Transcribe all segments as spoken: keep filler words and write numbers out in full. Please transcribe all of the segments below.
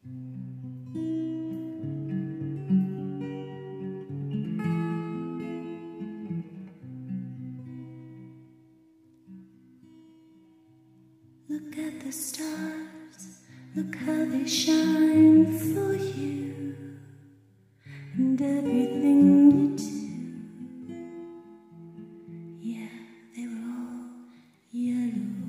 Look at the stars, look how they shine for you, and everything you do, yeah, they were all yellow.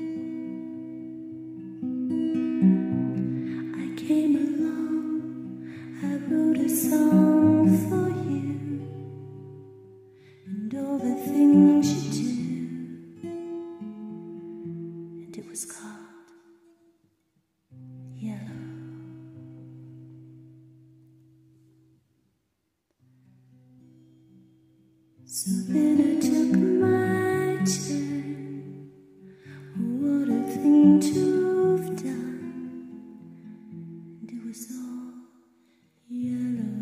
I came along, I wrote a song for you, and all the things you do. It was called Yellow. So then I took my turn. What a thing to have done. And it was all yellow.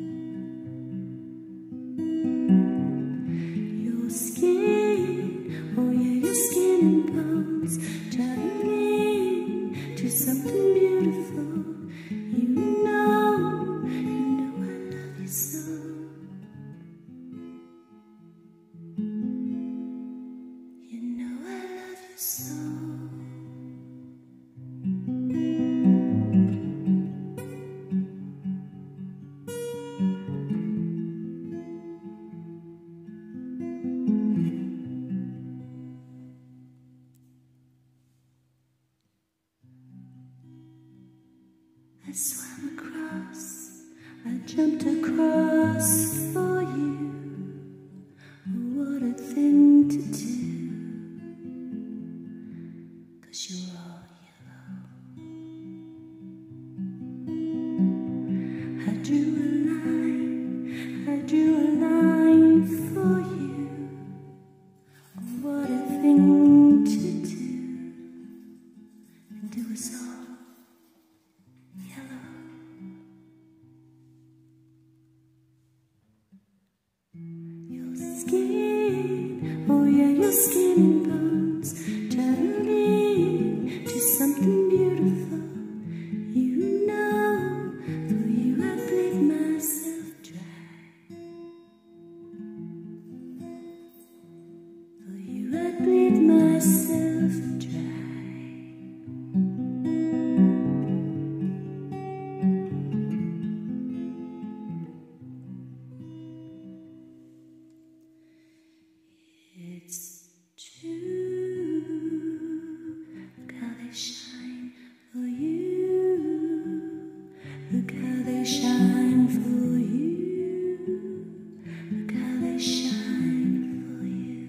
Your skin, oh yeah, your skin and bones, turning into something beautiful. You know, you know I love you so. You know I love you so. I swam across, I jumped across for you. What a thing to do, 'cause you're all yellow. I drew a line, I drew a line for you. What a thing to do, and it was all yellow. Your skin, oh yeah, your skin and bones, turning to something beautiful. You know, for you I bleed myself dry. For you I bleed myself dry. It's true, look how they shine for you. Look how they shine for you. Look how they shine for you.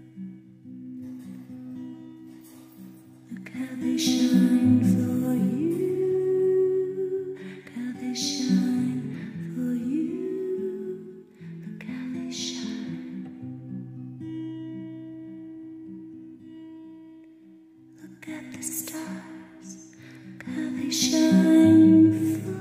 Look how they shine for you. Look how they shine for you. Look how they shine. Look at the stars, look how they shine for you.